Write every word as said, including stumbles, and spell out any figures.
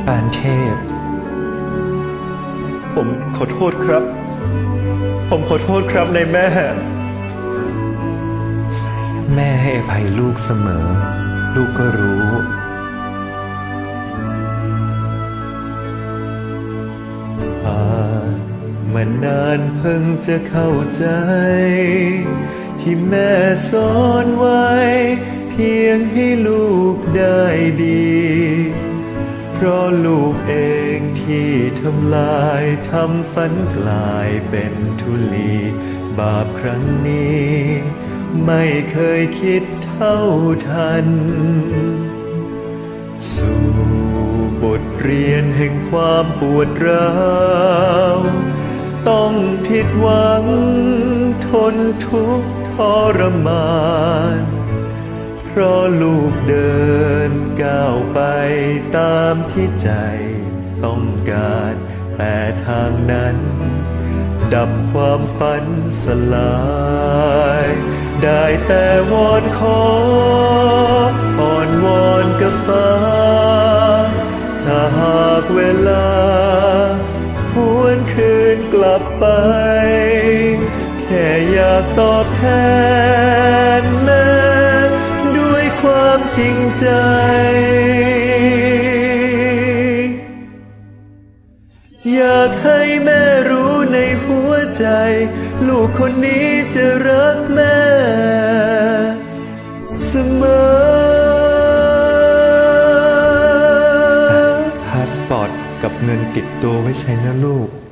ปานเทพผมขอโทษครับผมขอโทษครับนายแม่แม่ให้อภัยลูกเสมอลูกก็รู้ผ่านมานานเพิ่งจะเข้าใจที่แม่สอนไว้เพียงให้ลูกได้ดีเพราะลูกเองที่ทำลายทำฝันกลายเป็นธุลีบาปครั้งนี้ไม่เคยคิดเท่าทันสู่บทเรียนแห่งความปวดร้าวต้องผิดหวังทนทุกข์ทรมานเพราะลูกเดินก้าวไปตามที่ใจต้องการแต่ทางนั้นดับความฝันสลายได้แต่วอนขออ่อนวอนกับฟ้าถ้าหากเวลาหวนคืนกลับไปแค่อยากตอบแทนแม่ด้วยความจริงใจอยากให้แม่รู้ในหัวใจลูกคนนี้จะรักแม่เสมอพาสปอร์ตกับเงินติดตัวไว้ใช้นะลูก